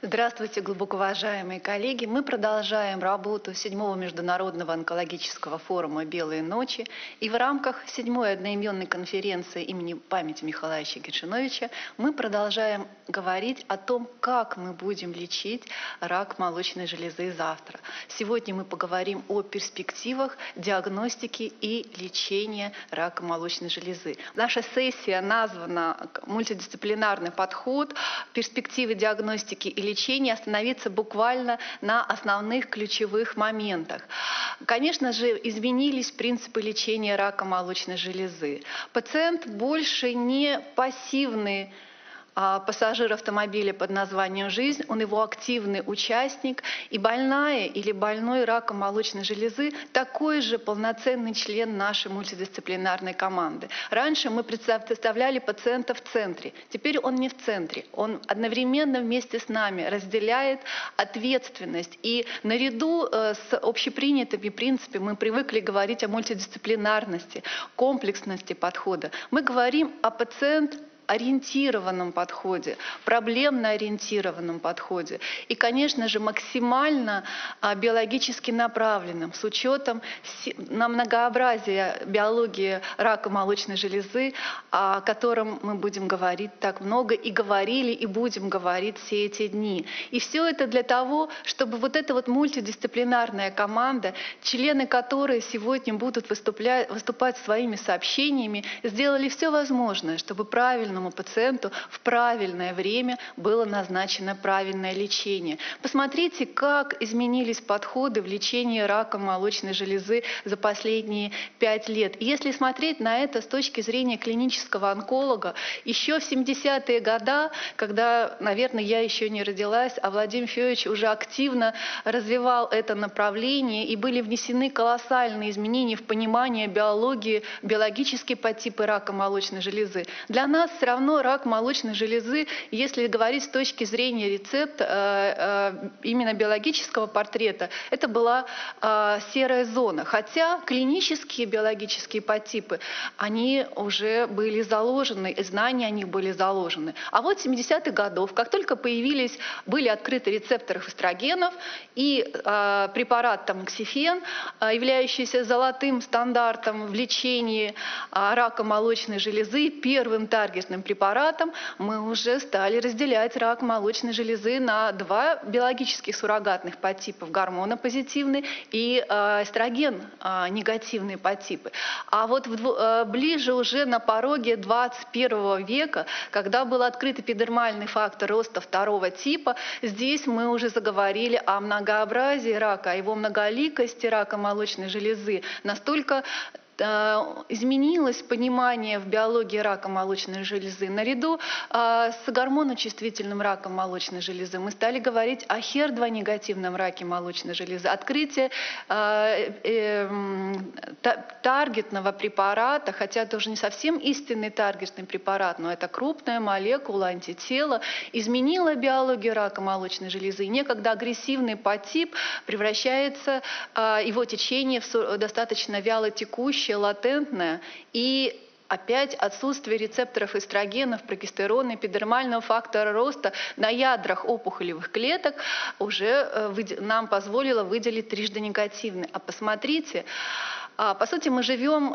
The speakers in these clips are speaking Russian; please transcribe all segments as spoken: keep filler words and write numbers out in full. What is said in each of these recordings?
Здравствуйте, глубоко уважаемые коллеги. Мы продолжаем работу седьмого международного онкологического форума «Белые ночи». И в рамках седьмой одноименной конференции имени памяти Михаила Гершиновича мы продолжаем говорить о том, как мы будем лечить рак молочной железы завтра. Сегодня мы поговорим о перспективах диагностики и лечения рака молочной железы. Наша сессия названа «Мультидисциплинарный подход. Перспективы диагностики и лечения». Лечения остановиться буквально на основных ключевых моментах. Конечно же, изменились принципы лечения рака молочной железы. Пациент больше не пассивный пассажир автомобиля под названием «Жизнь», он его активный участник, и больная или больной раком молочной железы такой же полноценный член нашей мультидисциплинарной команды. Раньше мы представляли пациента в центре, теперь он не в центре, он одновременно вместе с нами разделяет ответственность. И наряду с общепринятыми принципами мы привыкли говорить о мультидисциплинарности, комплексности подхода. Мы говорим о пациенте ориентированном подходе, проблемно-ориентированном подходе и, конечно же, максимально биологически направленном, с учетом на многообразие биологии рака молочной железы, о котором мы будем говорить так много и говорили, и будем говорить все эти дни. И все это для того, чтобы вот эта вот мультидисциплинарная команда, члены которой сегодня будут выступлять, выступать своими сообщениями, сделали все возможное, чтобы правильно пациенту в правильное время было назначено правильное лечение. Посмотрите, как изменились подходы в лечении рака молочной железы за последние пять лет. И если смотреть на это с точки зрения клинического онколога, еще в семидесятые годы, когда, наверное, я еще не родилась, а Владимир Федорович уже активно развивал это направление, и были внесены колоссальные изменения в понимание биологии, биологические подтипы рака молочной железы. Для нас все равно рак молочной железы, если говорить с точки зрения рецепта, именно биологического портрета, это была серая зона. Хотя клинические биологические подтипы, они уже были заложены, знания о них были заложены. А вот с семидесятых годов, как только появились, были открыты рецепторы эстрогенов, и препарат тамоксифен, являющийся золотым стандартом в лечении рака молочной железы, первым таргетным препаратом, мы уже стали разделять рак молочной железы на два биологических суррогатных подтипа: гормонопозитивный и эстроген негативные подтипы. А вот в, ближе уже на пороге двадцать первого века, когда был открыт эпидермальный фактор роста второго типа, здесь мы уже заговорили о многообразии рака, о его многоликости рака молочной железы. Настолько изменилось понимание в биологии рака молочной железы. Наряду э, с гормоночувствительным раком молочной железы мы стали говорить о хер два негативном раке молочной железы. Открытие э, э, таргетного препарата, хотя это уже не совсем истинный таргетный препарат, но это крупная молекула антитела, изменила биологию рака молочной железы. И некогда агрессивный подтип превращается, э, его течение в достаточно вялотекущее, латентное, и опять отсутствие рецепторов эстрогенов, прогестерона, эпидермального фактора роста на ядрах опухолевых клеток уже нам позволило выделить трижды негативный. А посмотрите, по сути, мы живем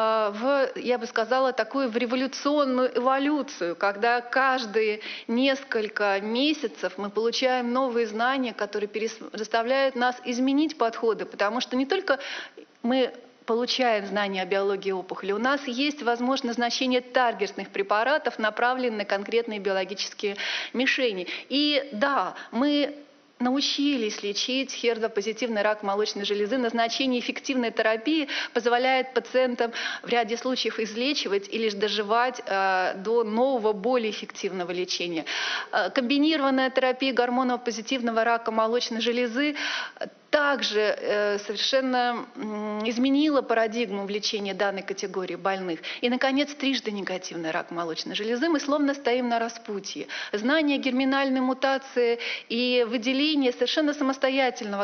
в, я бы сказала, такую в революционную эволюцию, когда каждые несколько месяцев мы получаем новые знания, которые заставляют нас изменить подходы, потому что не только мы получаем знания о биологии опухоли, у нас есть возможность назначения таргетных препаратов, направленных на конкретные биологические мишени. И да, мы научились лечить хер два позитивный рак молочной железы. Назначение эффективной терапии позволяет пациентам в ряде случаев излечивать или же доживать э, до нового, более эффективного лечения. Э, комбинированная терапия гормонопозитивного рака молочной железы также э, совершенно м, изменила парадигму лечения данной категории больных. И, наконец, трижды негативный рак молочной железы. Мы словно стоим на распутье. Знание герминальной мутации и выделение совершенно самостоятельного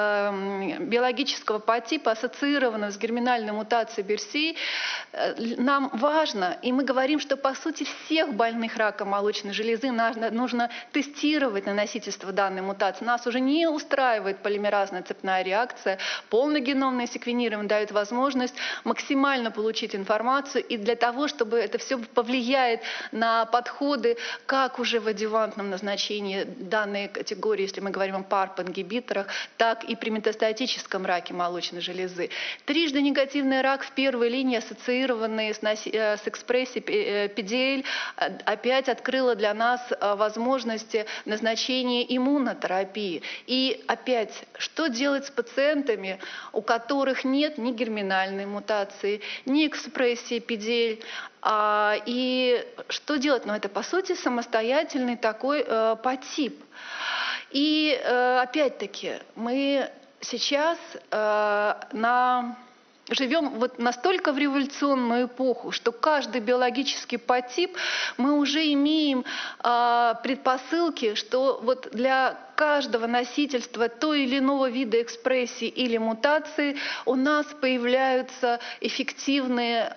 э, биологического подтипа, ассоциированного с герминальной мутацией БРСИ, э, нам важно. И мы говорим, что, по сути, всех больных раком молочной железы нужно тестировать на носительство данной мутации. Нас уже не устраивает полимеразная цепная реакция. Полногеномное секвенирование дает возможность максимально получить информацию. И для того, чтобы это все повлияет на подходы, как уже в адъювантном назначении данной категории, если мы говорим о парп-ингибиторах, так и при метастатическом раке молочной железы. Трижды негативный рак в первой линии, ассоциированный с, с экспрессией пи ди эль, опять открыла для нас возможности назначения иммунотерапии. И опять, что делать с пациентами, у которых нет ни герминальной мутации, ни экспрессии пи ди эль, а, и что делать? Ну, это, по сути, самостоятельный такой э, подтип. И э, опять-таки, мы сейчас э, на... живем вот настолько в революционную эпоху, что каждый биологический подтип мы уже имеем э, предпосылки, что вот для каждого носительства той или иного вида экспрессии или мутации у нас появляются эффективные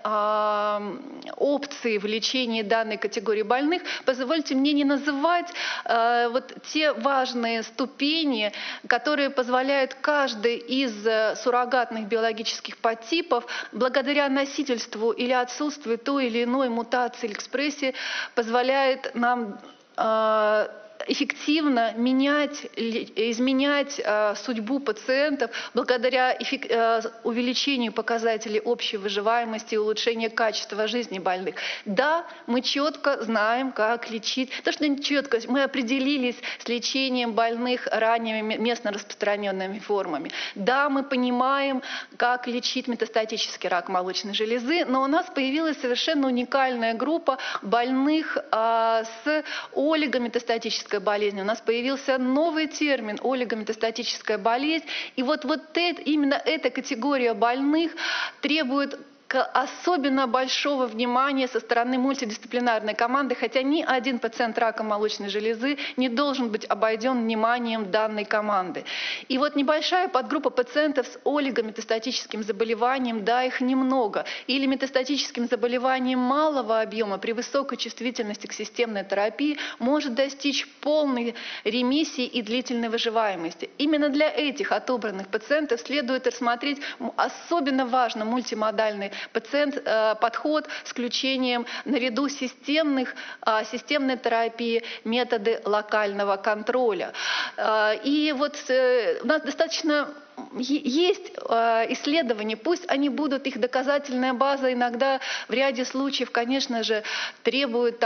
э, опции в лечении данной категории больных. Позвольте мне не называть э, вот те важные ступени, которые позволяют каждый из суррогатных биологических подтипов, благодаря носительству или отсутствию той или иной мутации или экспрессии, позволяет нам э, эффективно менять, изменять э, судьбу пациентов благодаря эффек, э, увеличению показателей общей выживаемости и улучшению качества жизни больных. Да, мы четко знаем, как лечить. То, что не четко, мы определились с лечением больных ранними местно распространенными формами. Да, мы понимаем, как лечить метастатический рак молочной железы, но у нас появилась совершенно уникальная группа больных э, с олигометастатической болезнь. У нас появился новый термин олигометастатическая болезнь. И вот, вот это, именно эта категория больных требует особенно большого внимания со стороны мультидисциплинарной команды, хотя ни один пациент рака молочной железы не должен быть обойден вниманием данной команды. И вот небольшая подгруппа пациентов с олигометастатическим заболеванием, да, их немного, или метастатическим заболеванием малого объема при высокой чувствительности к системной терапии может достичь полной ремиссии и длительной выживаемости. Именно для этих отобранных пациентов следует рассмотреть особенно важно мультимодальный пациент, э, подход с включением наряду системных, э, системной терапии методы локального контроля. Э, и вот э, у нас достаточно есть исследования, пусть они будут, их доказательная база иногда в ряде случаев, конечно же, требует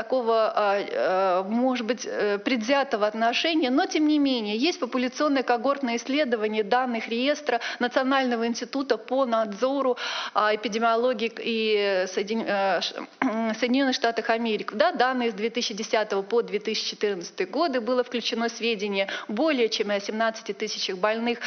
такого, может быть, предвзятого отношения, но тем не менее есть популяционное когортное исследование данных реестра Национального института по надзору эпидемиологии и Соединенных Штатах Америки. Да, данные с две тысячи десятого по две тысячи четырнадцатый годы было включено сведения более чем о семнадцати тысячах больных,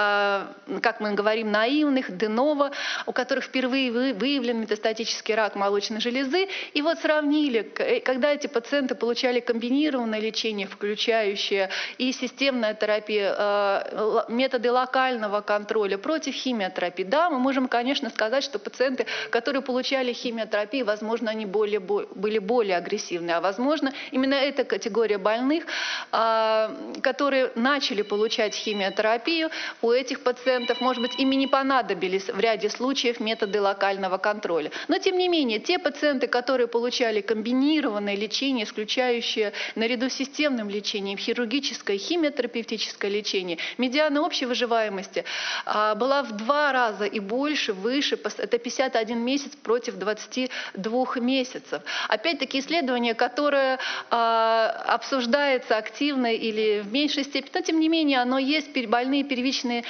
как мы говорим, наивных, де-ново, у которых впервые выявлен метастатический рак молочной железы. И вот сравнили, когда эти пациенты получали комбинированное лечение, включающее и системная терапия, методы локального контроля против химиотерапии. Да, мы можем, конечно, сказать, что пациенты, которые получали химиотерапию, возможно, они более, были более агрессивны, а возможно, именно эта категория больных, которые начали получать химиотерапию, у этих пациентов, может быть, ими не понадобились в ряде случаев методы локального контроля. Но, тем не менее, те пациенты, которые получали комбинированное лечение, исключающее наряду с системным лечением хирургическое и химиотерапевтическое лечение, медиана общей выживаемости а, была в два раза и больше, выше, это пятьдесят один месяц против двадцати двух месяцев. Опять-таки исследование, которое а, обсуждается активно или в меньшей степени, но, тем не менее, оно есть, больные первичные рак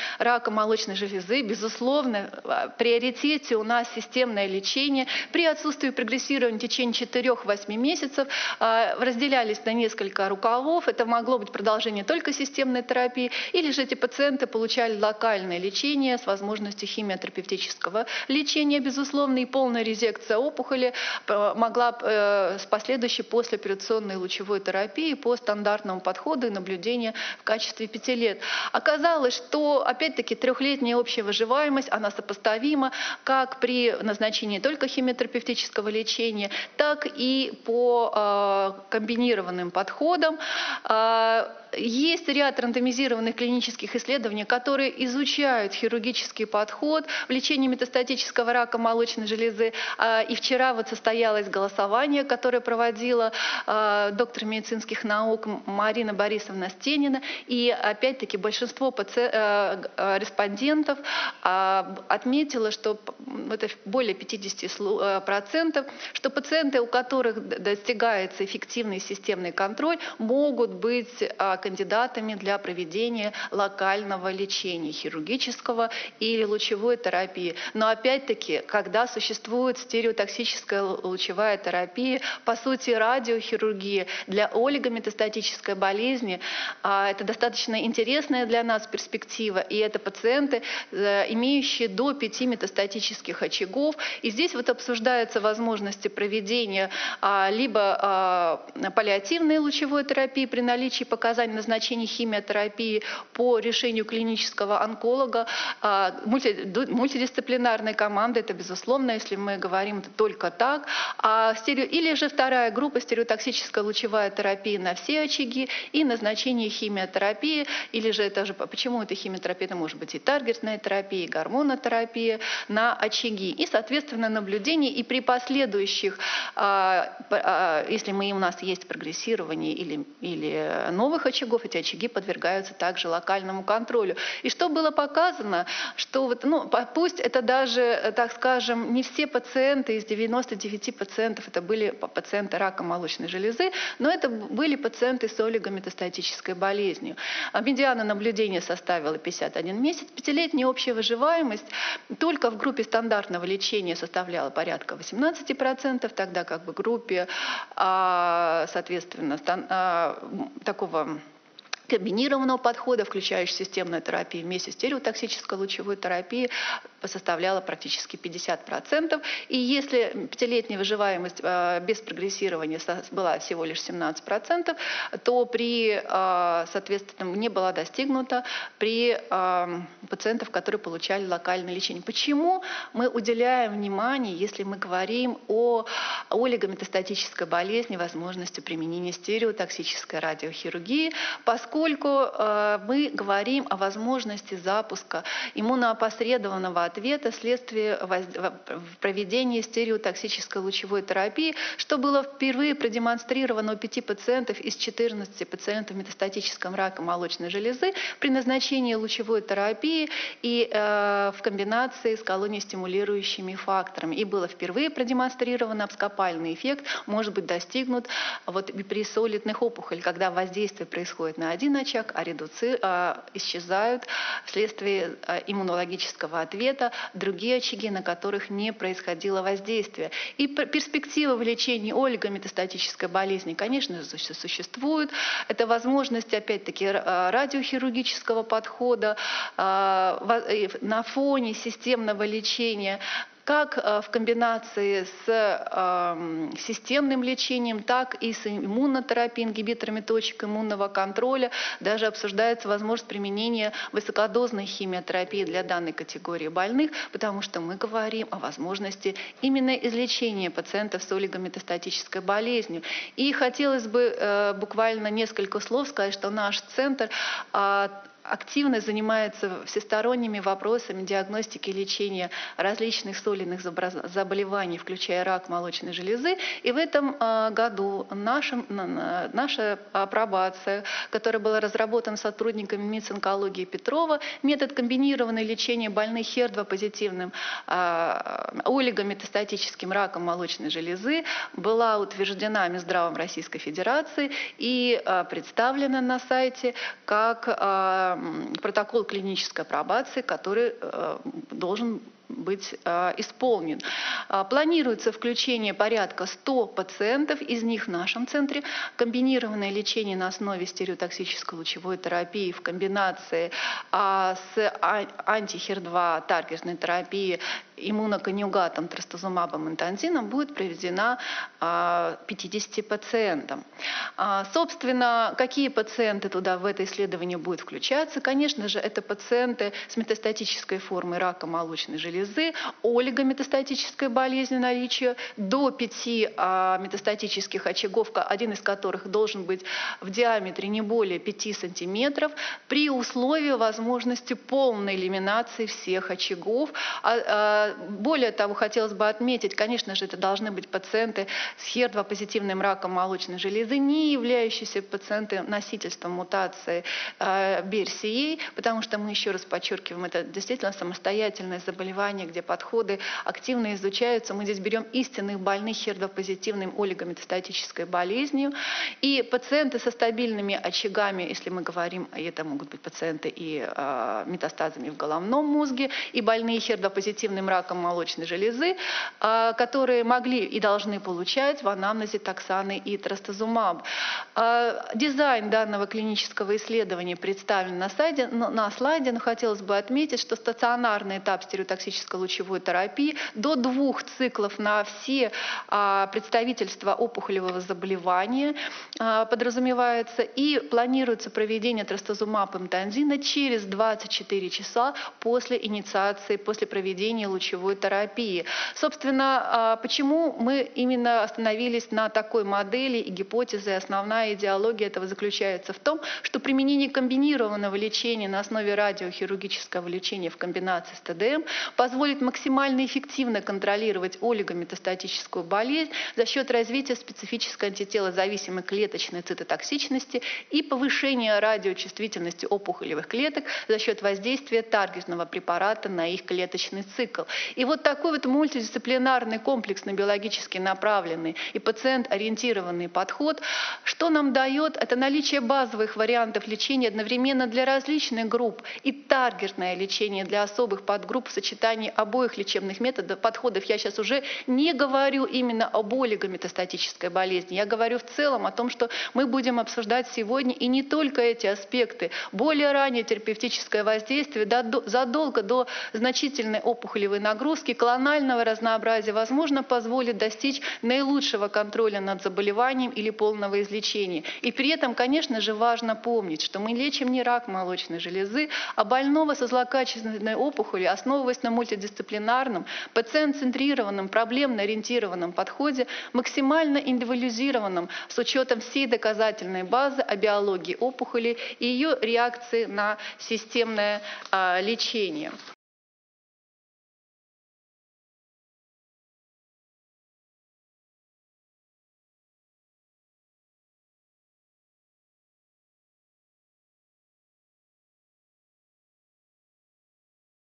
рака молочной железы, безусловно, в приоритете у нас системное лечение. При отсутствии прогрессирования в течение четырёх-восьми месяцев разделялись на несколько рукавов. Это могло быть продолжение только системной терапии, или же эти пациенты получали локальное лечение с возможностью химиотерапевтического лечения, безусловно, и полная резекция опухоли могла с последующей послеоперационной лучевой терапии по стандартному подходу и наблюдению в качестве пяти лет. Оказалось, что, опять-таки, трехлетняя общая выживаемость, она сопоставима как при назначении только химиотерапевтического лечения, так и по э, комбинированным подходам. Э, Есть ряд рандомизированных клинических исследований, которые изучают хирургический подход в лечении метастатического рака молочной железы. И вчера вот состоялось голосование, которое проводила доктор медицинских наук Марина Борисовна Стенина. И опять-таки большинство респондентов отметило, что это более пятидесяти процентов, что пациенты, у которых достигается эффективный системный контроль, могут быть кандидатами для проведения локального лечения, хирургического или лучевой терапии. Но опять-таки, когда существует стереотоксическая лучевая терапия, по сути радиохирургия для олигометастатической болезни, это достаточно интересная для нас перспектива, и это пациенты, имеющие до пяти метастатических очагов. И здесь вот обсуждаются возможности проведения либо паллиативной лучевой терапии при наличии показаний назначения химиотерапии по решению клинического онколога, мультидисциплинарной команды, это безусловно, если мы говорим это только так. А стерео... Или же вторая группа, стереотоксическая лучевая терапия на все очаги и назначение химиотерапии, или же это же, почему это химиотерапия, это может быть и таргетная терапия, и гормонотерапия на очаги. И, соответственно, наблюдение и при последующих, если мы, у нас есть прогрессирование или, или новых очагов, эти очаги подвергаются также локальному контролю. И что было показано, что вот, ну, пусть это даже, так скажем, не все пациенты, из девяноста девяти пациентов это были пациенты рака молочной железы, но это были пациенты с олигометастатической болезнью. Медиана наблюдения составила пятьдесят один месяц, пятилетняя общая выживаемость только в группе стандартного лечения составляла порядка восемнадцати процентов, тогда как в группе, соответственно, такого комбинированного подхода, включающего системную терапию вместе с стереотоксической лучевой терапией, составляла практически пятьдесят процентов. И если пятилетняя выживаемость без прогрессирования была всего лишь семнадцать процентов, то при, соответственно, не была достигнута при пациентах, которые получали локальное лечение. Почему мы уделяем внимание, если мы говорим о олигометастатической болезни, возможности применения стереотоксической радиохирургии, поскольку мы говорим о возможности запуска иммуноопосредованного ответа вследствие проведения стереотоксической лучевой терапии, что было впервые продемонстрировано у пяти пациентов из четырнадцати пациентов метастатическим раком молочной железы при назначении лучевой терапии и э, в комбинации с колониостимулирующими факторами. И было впервые продемонстрировано, абскопальный эффект может быть достигнут вот при солидных опухолях, когда воздействие происходит на один очаг, а редуци э, исчезают вследствие э, иммунологического ответа другие очаги, на которых не происходило воздействие. И перспектива в лечении олигометастатической болезни, конечно, существует. Это возможность, опять-таки, радиохирургического подхода на фоне системного лечения, как в комбинации с э, системным лечением, так и с иммунотерапией, ингибиторами точек иммунного контроля. Даже обсуждается возможность применения высокодозной химиотерапии для данной категории больных, потому что мы говорим о возможности именно излечения пациентов с олигометастатической болезнью. И хотелось бы э, буквально несколько слов сказать, что наш центр э, активно занимается всесторонними вопросами диагностики и лечения различных солидных заболеваний, включая рак молочной железы. И в этом году нашим, наша апробация, которая была разработана сотрудниками МИЦ онкологии Петрова, метод комбинированного лечения больных хер два позитивным олигометастатическим раком молочной железы, была утверждена Минздравом Российской Федерации и представлена на сайте как протокол клинической апробации, который должен быть э, исполнен. Э, планируется включение порядка ста пациентов, из них в нашем центре комбинированное лечение на основе стереотоксической лучевой терапии в комбинации э, с анти-хер два таргетной терапией, иммуноконъюгатом трастузумабом и тонзином будет проведена э, пятидесяти пациентам. Э, собственно, какие пациенты туда в это исследование будут включаться? Конечно же, это пациенты с метастатической формой рака молочной железы, олигометастатической болезни наличия, до пяти а, метастатических очагов, один из которых должен быть в диаметре не более пяти сантиметров, при условии возможности полной элиминации всех очагов. А, а, более того, хотелось бы отметить, конечно же, это должны быть пациенты с хер два позитивным раком молочной железы, не являющиеся пациенты носительством мутации а, би эр си эй, потому что мы еще раз подчеркиваем, это действительно самостоятельное заболевание, где подходы активно изучаются. Мы здесь берем истинных больных хер два позитивным олигометастатической болезнью. И пациенты со стабильными очагами, если мы говорим, это могут быть пациенты и э, метастазами в головном мозге, и больные хер два позитивным раком молочной железы, э, которые могли и должны получать в анамнезе токсаны и трастузумаб. Э, дизайн данного клинического исследования представлен на слайде, на слайде, но хотелось бы отметить, что стационарный этап стереотоксической лучевой терапии до двух циклов на все а, представительства опухолевого заболевания а, подразумевается, и планируется проведение трастузумаб и тонзина через двадцать четыре часа после инициации, после проведения лучевой терапии. Собственно, а, почему мы именно остановились на такой модели и гипотезе? Основная идеология этого заключается в том, что применение комбинированного лечения на основе радиохирургического лечения в комбинации с тэ дэ эм позволит максимально эффективно контролировать олигометастатическую болезнь за счет развития специфической антителозависимой клеточной цитотоксичности и повышения радиочувствительности опухолевых клеток за счет воздействия таргетного препарата на их клеточный цикл. И вот такой вот мультидисциплинарный, комплексно-биологически направленный и пациент-ориентированный подход, что нам дает, это наличие базовых вариантов лечения одновременно для различных групп и таргетное лечение для особых подгрупп в сочетании обоих лечебных методов, подходов. Я сейчас уже не говорю именно об олигометастатической болезни, я говорю в целом о том, что мы будем обсуждать сегодня и не только эти аспекты. Более раннее терапевтическое воздействие задолго до значительной опухолевой нагрузки, клонального разнообразия, возможно, позволит достичь наилучшего контроля над заболеванием или полного излечения. И при этом, конечно же, важно помнить, что мы лечим не рак молочной железы, а больного со злокачественной опухолью, основываясь на мультидисциплинарном, пациент-центрированном, проблемно-ориентированном подходе, максимально индивидуализированном, с учетом всей доказательной базы о биологии опухоли и ее реакции на системное а, лечение.